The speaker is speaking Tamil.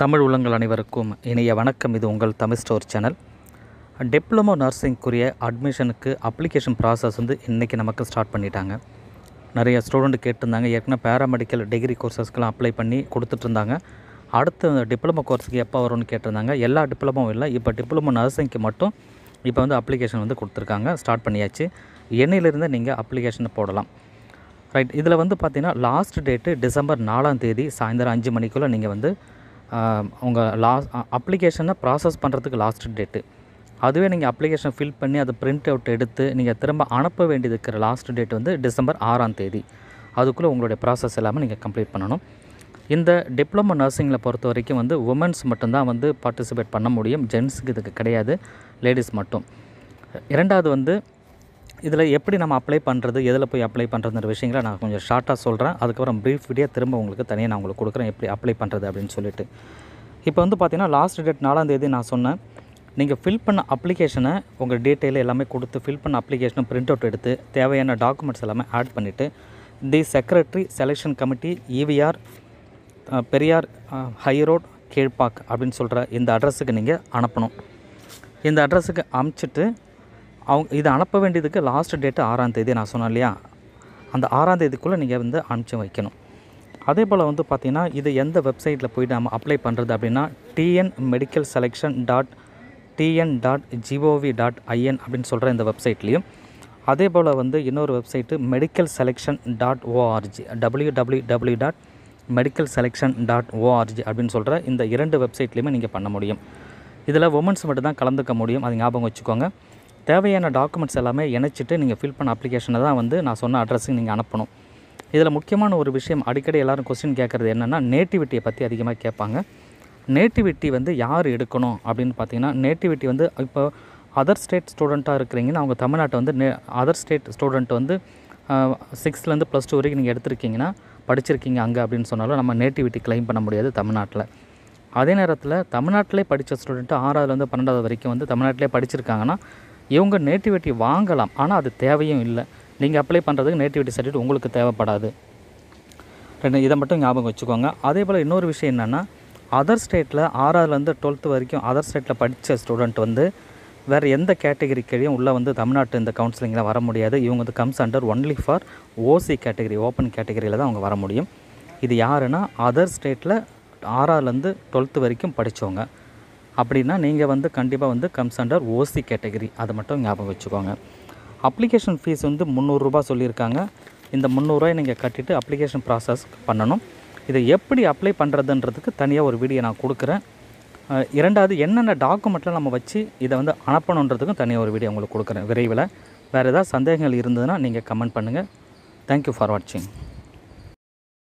தமிழ் உள்ளங்கள் அனைவருக்கும் இனிய வணக்கம். இது உங்கள் தமிழ் ஸ்டோர் சேனல். டிப்ளமோ நர்சிங்குரிய அட்மிஷனுக்கு அப்ளிகேஷன் ப்ராசஸ் இன்றைக்கி நமக்கு ஸ்டார்ட் பண்ணிட்டாங்க. நிறைய ஸ்டூடெண்ட் கேட்டிருந்தாங்க. ஏற்கனவே பேராமெடிக்கல் டிகிரி கோர்சஸ்க்கெலாம் அப்ளை பண்ணி கொடுத்துட்ருந்தாங்க. அடுத்து டிப்ளமோ கோர்ஸுக்கு எப்போ வரும்னு கேட்டிருந்தாங்க. எல்லா டிப்ளமோவும் இல்லை, இப்போ டிப்ளமோ நர்சிங்க்கு மட்டும் இப்போ அப்ளிகேஷன் கொடுத்துருக்காங்க. ஸ்டார்ட் பண்ணியாச்சு. எண்ணிலிருந்து நீங்கள் அப்ளிகேஷனை போடலாம். ரைட். இதில் பார்த்தீங்கன்னா லாஸ்ட் டேட்டு டிசம்பர் 4ஆம் தேதி சாயந்தரம் 5 மணிக்குள்ளே நீங்கள் உங்கள் அப்ளிகேஷனை ப்ராசஸ் பண்ணுறதுக்கு லாஸ்ட் டேட்டு. அதுவே நீங்கள் அப்ளிகேஷன் ஃபில் பண்ணி அதை பிரிண்ட் அவுட் எடுத்து நீங்கள் திரும்ப அனுப்ப வேண்டியது இருக்கிற லாஸ்ட் டேட் டிசம்பர் 6ஆம் தேதி. அதுக்குள்ளே உங்களுடைய ப்ராசஸ் எல்லாமே நீங்கள் கம்ப்ளீட் பண்ணணும். இந்த டிப்ளமோ நர்சிங்கில் பொறுத்த வரைக்கும் உமன்ஸ் மட்டும்தான் பார்ட்டிசிபேட் பண்ண முடியும். ஜென்ஸுக்கு இதுக்கு கிடையாது, லேடிஸ் மட்டும். இரண்டாவது இதில் எப்படி நம்ம அப்ளை பண்ணுறது, எதில் போய் அப்ளை பண்ணுறதுன்ற விஷயங்களை நான் கொஞ்சம் ஷார்ட்டாக சொல்கிறேன். அதுக்கப்புறம் ப்ரீஃப் வீடியோ திரும்ப உங்களுக்கு தனியாக நான் உங்களுக்கு கொடுக்குறேன் எப்படி அப்ளை பண்ணுறது அப்படின்னு சொல்லிட்டு. இப்போ பார்த்தீங்கன்னா லாஸ்ட் டேட் 4ஆம் தேதி நான் சொன்னேன். நீங்கள் ஃபில் பண்ண அப்ளிகேஷனை உங்கள் டீட்டெயில் எல்லாமே கொடுத்து ஃபில் பண்ண அப்ளிகேஷனை பிரிண்ட் அவுட் எடுத்து தேவையான டாக்குமெண்ட்ஸ் எல்லாமே ஆட் பண்ணிவிட்டு the secretary selection committee EVR Periyar high road Kilpauk அப்படின்னு சொல்கிற இந்த அட்ரஸுக்கு நீங்கள் அனுப்பணும். இந்த அட்ரஸுக்கு அனுப்பிச்சிட்டு இதை அனுப்ப வேண்டியதுக்கு லாஸ்ட் டேட்டு 6ஆம் தேதி நான் சொன்னேன் இல்லையா, அந்த 6ஆம் தேதிக்குள்ளே நீங்கள் அனுப்பிச்சி வைக்கணும். அதே போல் பார்த்தீங்கன்னா இது எந்த வெப்சைட்டில் போய்ட்டு நம்ம அப்ளை பண்ணுறது அப்படின்னா tnmedicalselection.tn.gov.in அப்படின்னு சொல்கிற இந்த வெப்சைட்லேயும், அதே போல் இன்னொரு வெப்சைட்டு medicalselection.org www.medicalselection.org அப்படின்னு சொல்கிற இந்த 2 வெப்சைட்லேயுமே நீங்கள் பண்ண முடியும். இதில் உமன்ஸ் மட்டும் தான் கலந்துக்க முடியும், அது ஞாபகம் வச்சுக்கோங்க. தேவையான டாக்குமெண்ட்ஸ் எல்லாமே இணைச்சிட்டு நீங்கள் ஃபில் பண்ண அப்ளிகேஷனை தான் நான் சொன்ன அட்ரஸுக்கு நீங்கள் அனுப்பணும். இதில் முக்கியமான ஒரு விஷயம், அடிக்கடி எல்லோரும் கொஸ்டின் கேட்குறது என்னென்னா நேட்டிவிட்டியை பற்றி அதிகமாக கேட்பாங்க. நேட்டிவிட்டி யார் எடுக்கணும் அப்படின்னு பார்த்தீங்கன்னா, நேட்டிவிட்டி இப்போ அதர் ஸ்டேட் ஸ்டூடெண்ட்டாக இருக்கிறீங்கன்னா அவங்க தமிழ்நாட்டை அதர் ஸ்டேட் ஸ்டூடெண்ட் 6லேருந்து +2 வரைக்கும் நீங்கள் எடுத்திருக்கீங்கன்னா படிச்சிருக்கீங்க அங்கே அப்படின்னு சொன்னாலும் நம்ம நேட்டிவிட்டி கிளைம் பண்ண முடியாது தமிழ்நாட்டில். அதே நேரத்தில் தமிழ்நாட்டிலே படித்த ஸ்டூடெண்ட்டு 6ஆவதுலேருந்து 12ஆவது வரைக்கும் தமிழ்நாட்டிலே படிச்சிருக்காங்கன்னா இவங்க நேட்டிவிட்டி வாங்கலாம். ஆனால் அது தேவையும் இல்லை. நீங்கள் அப்ளை பண்ணுறதுக்கு நேட்டிவிட்டி சர்டிஃபிகேட் உங்களுக்கு தேவைப்படாது. இதை மட்டும் ஞாபகம் வச்சுக்கோங்க. அதே போல் இன்னொரு விஷயம் என்னென்னா, அதர் ஸ்டேட்டில் 6ஆவதுலேருந்து 12th வரைக்கும் அதர் ஸ்டேட்டில் படித்த ஸ்டூடெண்ட் வேறு எந்த கேட்டகரி கீழேயும் உள்ளே தமிழ்நாட்டு இந்த கவுன்சிலிங்கில் வர முடியாது. இவங்க comes under only for OC category, open கேட்டகரியில் தான் அவங்க வர முடியும். இது யாருன்னா அதர் ஸ்டேட்டில் 6ஆவதுலேருந்து 12th வரைக்கும் படித்தவங்க. அப்படின்னா நீங்கள் கண்டிப்பாக கம்ஸ் அண்டர் OC கேட்டகரி, அதை மட்டும் ஞாபகம் வச்சுக்கோங்க. அப்ளிகேஷன் ஃபீஸ் 300 ரூபா சொல்லியிருக்காங்க. இந்த 300 ரூபாய் நீங்கள் கட்டிட்டு அப்ளிகேஷன் ப்ராசஸ் பண்ணணும். இதை எப்படி அப்ளை பண்ணுறதுன்றதுக்கு தனியாக ஒரு வீடியோ நான் கொடுக்குறேன். இரண்டாவது என்னென்ன டாக்குமெண்ட்டில் நம்ம வச்சு இதை அனுப்பணுன்றதுக்கும் தனியாக ஒரு வீடியோ உங்களுக்கு கொடுக்குறேன் விரைவில். வேறு ஏதாவது சந்தேகங்கள் இருந்ததுன்னா நீங்கள் கமெண்ட் பண்ணுங்கள். தேங்க்யூ ஃபார் வாட்சிங்.